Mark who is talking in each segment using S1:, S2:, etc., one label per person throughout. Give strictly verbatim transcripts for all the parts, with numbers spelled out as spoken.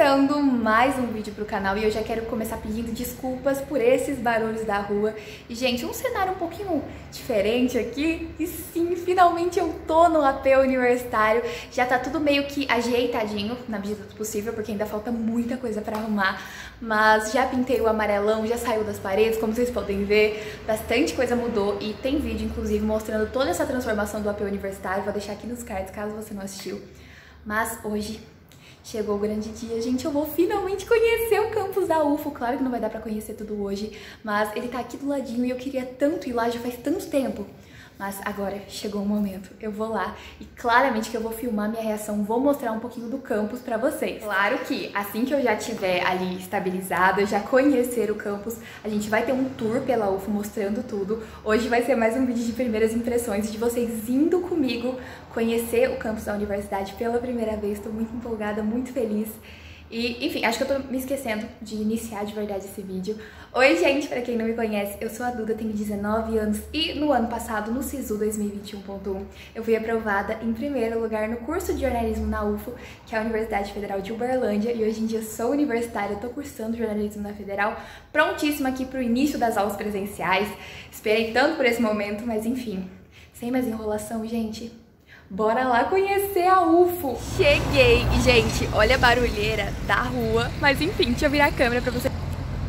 S1: estreando mais um vídeo pro canal e eu já quero começar pedindo desculpas por esses barulhos da rua. E, gente, um cenário um pouquinho diferente aqui. E sim, finalmente eu tô no A P Universitário. Já tá tudo meio que ajeitadinho, na medida do possível, porque ainda falta muita coisa pra arrumar. Mas já pintei o amarelão, já saiu das paredes, como vocês podem ver. Bastante coisa mudou e tem vídeo, inclusive, mostrando toda essa transformação do A P Universitário. Vou deixar aqui nos cards, caso você não assistiu. Mas hoje chegou o grande dia, gente, eu vou finalmente conhecer o campus da U F O. Claro que não vai dar pra conhecer tudo hoje, mas ele tá aqui do ladinho e eu queria tanto ir lá, já faz tanto tempo. Mas agora chegou o momento, eu vou lá e claramente que eu vou filmar minha reação, vou mostrar um pouquinho do campus pra vocês. Claro que assim que eu já estiver ali estabilizada, já conhecer o campus, a gente vai ter um tour pela U F O mostrando tudo. Hoje vai ser mais um vídeo de primeiras impressões, de vocês indo comigo conhecer o campus da universidade pela primeira vez. Tô muito empolgada, muito feliz. E, enfim, acho que eu tô me esquecendo de iniciar de verdade esse vídeo. Oi, gente, pra quem não me conhece, eu sou a Duda, tenho dezenove anos e no ano passado, no SISU dois mil e vinte e um ponto um, eu fui aprovada em primeiro lugar no curso de jornalismo na U F O, que é a Universidade Federal de Uberlândia, e hoje em dia sou universitária, tô cursando jornalismo na Federal, prontíssima aqui pro início das aulas presenciais. Esperei tanto por esse momento, mas enfim, sem mais enrolação, gente. Bora lá conhecer a U F O! Cheguei! E, gente, olha a barulheira da rua. Mas, enfim, deixa eu virar a câmera pra você.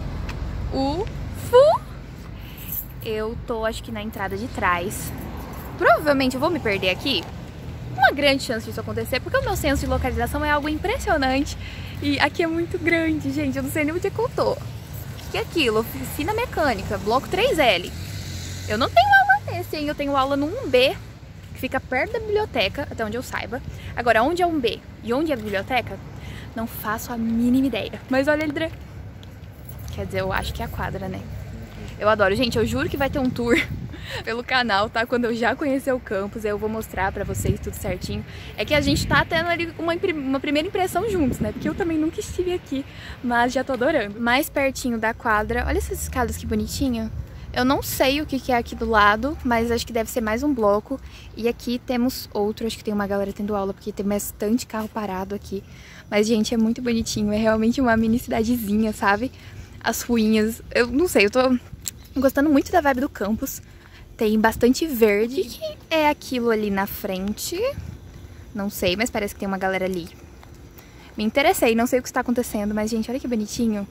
S1: U F O! Eu tô, acho que na entrada de trás. Provavelmente eu vou me perder aqui. Uma grande chance disso acontecer, porque o meu senso de localização é algo impressionante. E aqui é muito grande, gente. Eu não sei nem onde é que eu tô. O que é aquilo? Oficina mecânica, bloco três L. Eu não tenho aula nesse, hein? Eu tenho aula no um B. Fica perto da biblioteca, até onde eu saiba. Agora, onde é um B e onde é a biblioteca, não faço a mínima ideia. Mas olha ele... Quer dizer, eu acho que é a quadra, né? Eu adoro. Gente, eu juro que vai ter um tour pelo canal, tá? Quando eu já conhecer o campus, eu vou mostrar pra vocês tudo certinho. É que a gente tá tendo ali uma, uma primeira impressão juntos, né? Porque eu também nunca estive aqui, mas já tô adorando. Mais pertinho da quadra, olha essas escadas que bonitinho. Eu não sei o que é aqui do lado, mas acho que deve ser mais um bloco. E aqui temos outro, acho que tem uma galera tendo aula, porque tem bastante carro parado aqui. Mas, gente, é muito bonitinho, é realmente uma mini cidadezinha, sabe? As ruínas, eu não sei, eu tô gostando muito da vibe do campus. Tem bastante verde. O que é aquilo ali na frente? Não sei, mas parece que tem uma galera ali. Me interessei, não sei o que está acontecendo, mas, gente, olha que bonitinho.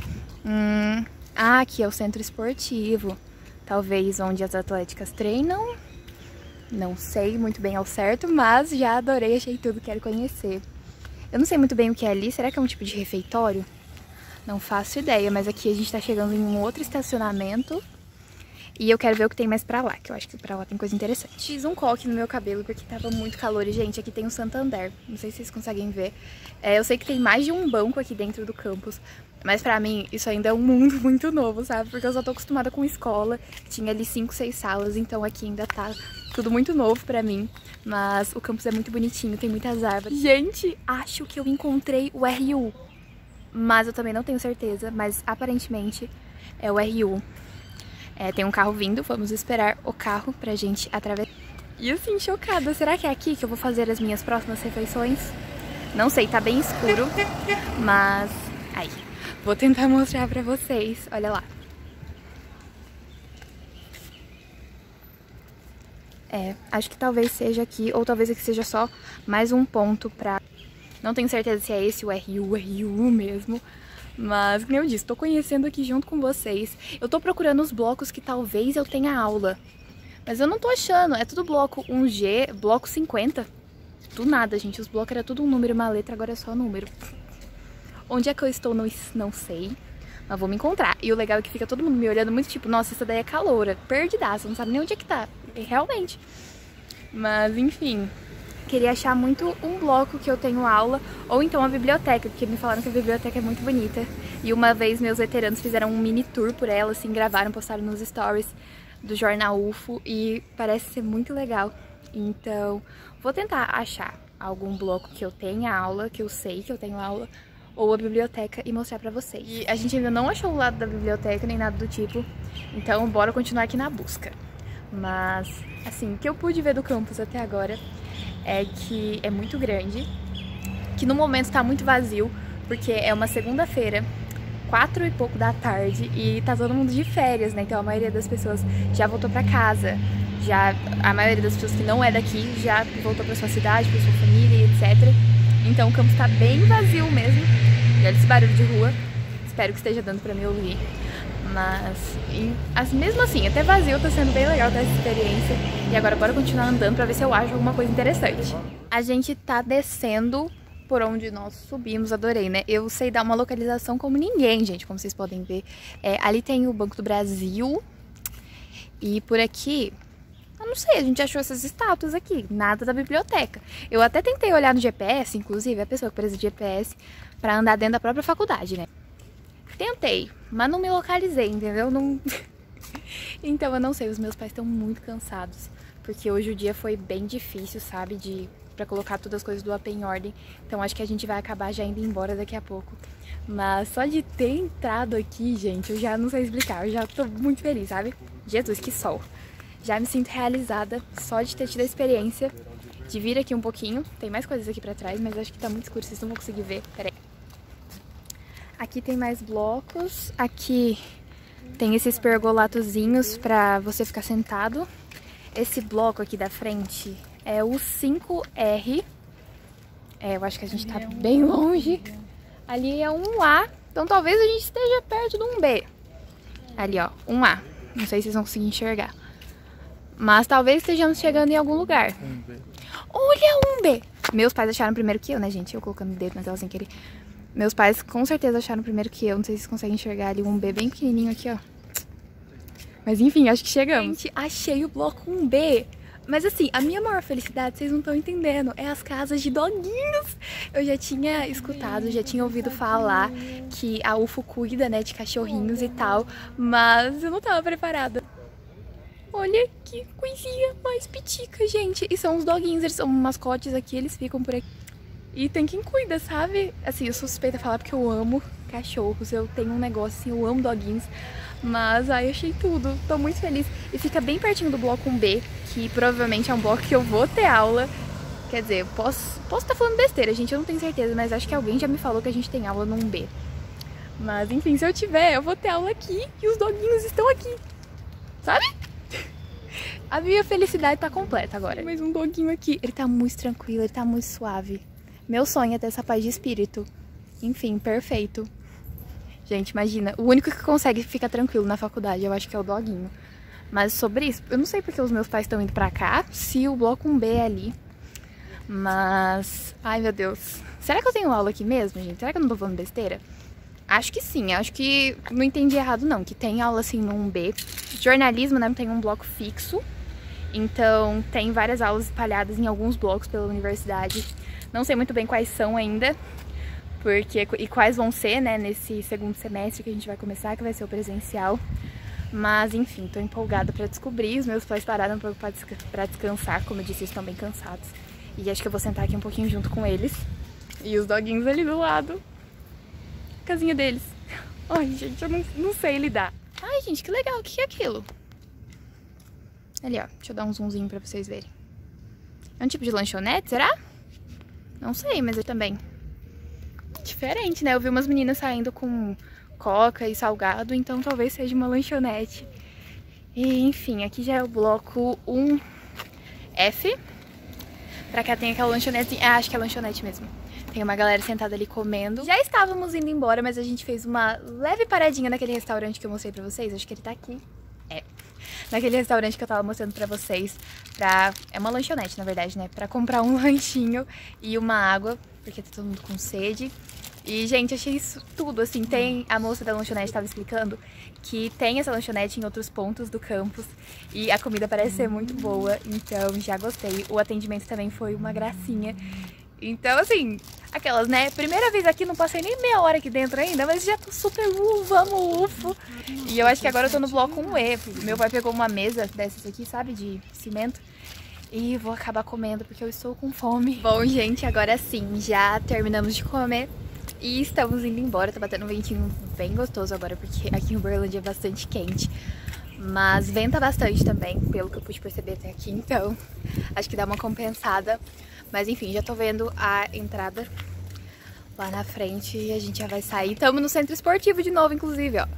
S1: Hum... Ah, aqui é o centro esportivo, talvez onde as atléticas treinam, não sei muito bem ao certo, mas já adorei, achei tudo, quero conhecer. Eu não sei muito bem o que é ali, será que é um tipo de refeitório? Não faço ideia, mas aqui a gente tá chegando em um outro estacionamento e eu quero ver o que tem mais pra lá, que eu acho que pra lá tem coisa interessante. Fiz um coque no meu cabelo porque tava muito calor e, gente, aqui tem um Santander, não sei se vocês conseguem ver. É, eu sei que tem mais de um banco aqui dentro do campus, mas pra mim isso ainda é um mundo muito novo, sabe? Porque eu só tô acostumada com escola, tinha ali cinco, seis salas, então aqui ainda tá tudo muito novo pra mim. Mas o campus é muito bonitinho, tem muitas árvores. Gente, acho que eu encontrei o R U, mas eu também não tenho certeza, mas aparentemente é o R U. É, tem um carro vindo, vamos esperar o carro pra gente atravessar. E assim, chocada, será que é aqui que eu vou fazer as minhas próximas refeições? Não sei, tá bem escuro, mas... Aí, vou tentar mostrar pra vocês, olha lá. É, acho que talvez seja aqui, ou talvez aqui seja só mais um ponto pra... Não tenho certeza se é esse o R U, o R U mesmo. Mas, como eu disse, tô conhecendo aqui junto com vocês. Eu tô procurando os blocos que talvez eu tenha aula. Mas eu não tô achando, é tudo bloco um G, bloco cinquenta. Do nada, gente, os blocos era tudo um número e uma letra, agora é só número. Onde é que eu estou, não, não sei, mas vou me encontrar. E o legal é que fica todo mundo me olhando muito tipo, nossa, essa daí é caloura, perdidaça, não sabe nem onde é que tá. E realmente. Mas, enfim, queria achar muito um bloco que eu tenho aula, ou então a biblioteca, porque me falaram que a biblioteca é muito bonita. E uma vez meus veteranos fizeram um mini tour por ela, assim, gravaram, postaram nos stories do jornal U F O e parece ser muito legal. Então, vou tentar achar algum bloco que eu tenha aula, que eu sei que eu tenho aula, ou a biblioteca e mostrar pra vocês. E a gente ainda não achou o lado da biblioteca, nem nada do tipo, então bora continuar aqui na busca. Mas, assim, o que eu pude ver do campus até agora é que é muito grande, que no momento tá muito vazio, porque é uma segunda-feira, quatro e pouco da tarde, e tá todo mundo de férias, né? Então a maioria das pessoas já voltou pra casa, já a maioria das pessoas que não é daqui já voltou pra sua cidade, pra sua família, etcétera. Então o campus tá bem vazio mesmo. E olha esse barulho de rua. Espero que esteja dando pra me ouvir. Mas, e, as, mesmo assim, até vazio, tá sendo bem legal ter essa experiência. E agora bora continuar andando pra ver se eu acho alguma coisa interessante. A gente tá descendo por onde nós subimos, adorei, né? Eu sei dar uma localização como ninguém, gente, como vocês podem ver. É, ali tem o Banco do Brasil. E por aqui, eu não sei, a gente achou essas estátuas aqui, nada da biblioteca. Eu até tentei olhar no G P S, inclusive, a pessoa que precisa de G P S, pra andar dentro da própria faculdade, né? Tentei, mas não me localizei, entendeu? Não... Então eu não sei, os meus pais estão muito cansados, porque hoje o dia foi bem difícil, sabe, de pra colocar todas as coisas do A P em ordem. Então acho que a gente vai acabar já indo embora daqui a pouco. Mas só de ter entrado aqui, gente, eu já não sei explicar, eu já tô muito feliz, sabe? Jesus, que sol! Já me sinto realizada só de ter tido a experiência de vir aqui um pouquinho. Tem mais coisas aqui pra trás, mas acho que tá muito escuro, vocês não vão conseguir ver. Peraí. Aqui tem mais blocos, aqui tem esses pergolatozinhos pra você ficar sentado. Esse bloco aqui da frente é o cinco R. É, eu acho que a gente tá bem longe. Ali é um A, então talvez a gente esteja perto de um B. Ali, ó, um A. Não sei se vocês vão conseguir enxergar. Mas talvez estejamos chegando em algum lugar. Olha, um B! Meus pais acharam primeiro que eu, né, gente? Eu colocando o dedo na tela sem querer. Meus pais com certeza acharam primeiro que eu. Não sei se vocês conseguem enxergar ali um B bem pequenininho aqui, ó. Mas enfim, acho que chegamos. Gente, achei o bloco um B. Mas assim, a minha maior felicidade, vocês não estão entendendo, é as casas de doguinhos. Eu já tinha escutado, já tinha ouvido falar que a U F O cuida, né, de cachorrinhos e tal. Mas eu não tava preparada. Olha que coisinha mais pitica, gente. E são os doguinhos, eles são mascotes aqui, eles ficam por aqui. E tem quem cuida, sabe? Assim, eu sou suspeita a falar porque eu amo cachorros, eu tenho um negócio assim, eu amo doguinhos. Mas aí eu achei tudo, tô muito feliz. E fica bem pertinho do bloco um B, que provavelmente é um bloco que eu vou ter aula. Quer dizer, posso posso estar falando besteira, gente, eu não tenho certeza, mas acho que alguém já me falou que a gente tem aula no um B. Mas enfim, se eu tiver, eu vou ter aula aqui e os doguinhos estão aqui, sabe? A minha felicidade tá completa agora. Tem mais um doguinho aqui, ele tá muito tranquilo, ele tá muito suave. Meu sonho é ter essa paz de espírito. Enfim, perfeito. Gente, imagina, o único que consegue ficar tranquilo na faculdade, eu acho que é o doguinho. Mas sobre isso, eu não sei porque os meus pais estão indo pra cá, se o bloco um B é ali. Mas, ai meu Deus. Será que eu tenho aula aqui mesmo, gente? Será que eu não tô falando besteira? Acho que sim, acho que não entendi errado não, que tem aula assim no um B. Jornalismo, né, tem um bloco fixo. Então tem várias aulas espalhadas em alguns blocos pela universidade. Não sei muito bem quais são ainda, porque e quais vão ser, né, nesse segundo semestre que a gente vai começar, que vai ser o presencial. Mas enfim, tô empolgada pra descobrir. Os meus pais pararam um pouco pra, desca pra descansar, como eu disse, eles estão bem cansados. E acho que eu vou sentar aqui um pouquinho junto com eles. E os doguinhos ali do lado. Casinha deles. Ai, gente, eu não, não sei lidar. Ai, gente, que legal, o que é aquilo? Ali, ó, deixa eu dar um zoomzinho pra vocês verem. É um tipo de lanchonete, será? Não sei, mas eu também. Diferente, né? Eu vi umas meninas saindo com coca e salgado, então talvez seja uma lanchonete. E, enfim, aqui já é o bloco um F. Pra cá tem aquela lanchonete. Ah, acho que é lanchonete mesmo. Tem uma galera sentada ali comendo. Já estávamos indo embora, mas a gente fez uma leve paradinha naquele restaurante que eu mostrei pra vocês. Acho que ele tá aqui. É. Naquele restaurante que eu tava mostrando pra vocês. Pra... É uma lanchonete, na verdade, né? Pra comprar um lanchinho e uma água, porque tá todo mundo com sede. E, gente, achei isso tudo, assim, tem... A moça da lanchonete tava explicando que tem essa lanchonete em outros pontos do campus e a comida parece ser muito boa, então já gostei. O atendimento também foi uma gracinha. Então, assim, aquelas, né? Primeira vez aqui, não passei nem meia hora aqui dentro ainda, mas já tô super, uh, vamos, ufo. E eu acho que agora eu tô no bloco um E. Meu pai pegou uma mesa dessas aqui, sabe, de cimento. E vou acabar comendo porque eu estou com fome. Bom, gente, agora sim, já terminamos de comer. E estamos indo embora, tá batendo um ventinho bem gostoso agora, porque aqui em Uberlândia é bastante quente. Mas venta bastante também, pelo que eu pude perceber até aqui, então acho que dá uma compensada. Mas enfim, já tô vendo a entrada lá na frente e a gente já vai sair. Estamos no centro esportivo de novo, inclusive, ó.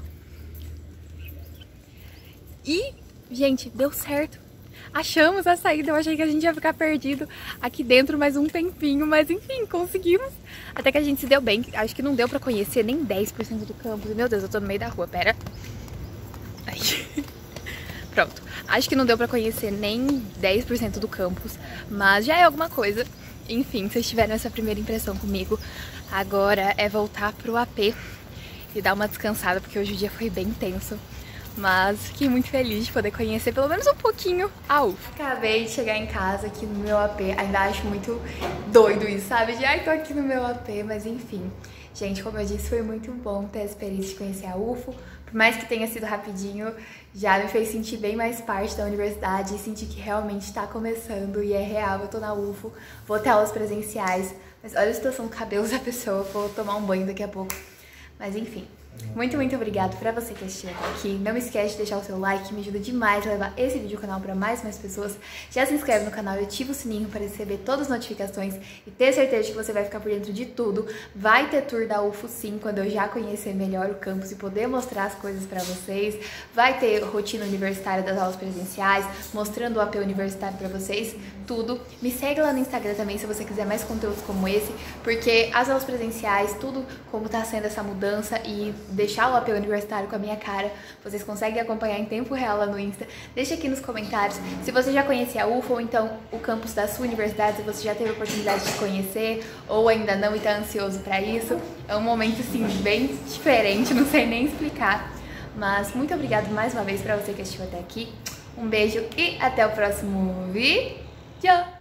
S1: E, gente, deu certo. Achamos a saída, eu achei que a gente ia ficar perdido aqui dentro mais um tempinho, mas enfim, conseguimos. Até que a gente se deu bem, acho que não deu pra conhecer nem dez por cento do campus. Meu Deus, eu tô no meio da rua, pera. Ai. Pronto, acho que não deu pra conhecer nem dez por cento do campus, mas já é alguma coisa. Enfim, vocês tiveram essa primeira impressão comigo. Agora é voltar pro A P e dar uma descansada, porque hoje o dia foi bem tenso. Mas fiquei muito feliz de poder conhecer pelo menos um pouquinho a U F. Acabei de chegar em casa aqui no meu A P, ainda acho muito doido isso, sabe? De ai, tô aqui no meu A P, mas enfim. Gente, como eu disse, foi muito bom ter a experiência de conhecer a U F O. Por mais que tenha sido rapidinho, já me fez sentir bem mais parte da universidade e sentir que realmente está começando e é real. Eu tô na U F O, vou ter aulas presenciais, mas olha a situação do cabelo da pessoa, vou tomar um banho daqui a pouco. Mas enfim. Muito, muito obrigado pra você que assistiu até aqui. Não esquece de deixar o seu like, me ajuda demais a levar esse vídeo ao canal pra mais e mais pessoas. Já se inscreve no canal e ativa o sininho para receber todas as notificações e ter certeza de que você vai ficar por dentro de tudo. Vai ter tour da U F O sim, quando eu já conhecer melhor o campus e poder mostrar as coisas pra vocês. Vai ter rotina universitária das aulas presenciais, mostrando o A P universitário pra vocês, tudo. Me segue lá no Instagram também se você quiser mais conteúdos como esse, porque as aulas presenciais, tudo como tá sendo essa mudança e deixar o A P universitário com a minha cara, vocês conseguem acompanhar em tempo real lá no Insta. Deixa aqui nos comentários se você já conhecia a U F O ou então o campus da sua universidade, se você já teve a oportunidade de conhecer ou ainda não e tá ansioso pra isso. É um momento assim bem diferente, não sei nem explicar. Mas muito obrigada mais uma vez pra você que assistiu até aqui. Um beijo e até o próximo vídeo.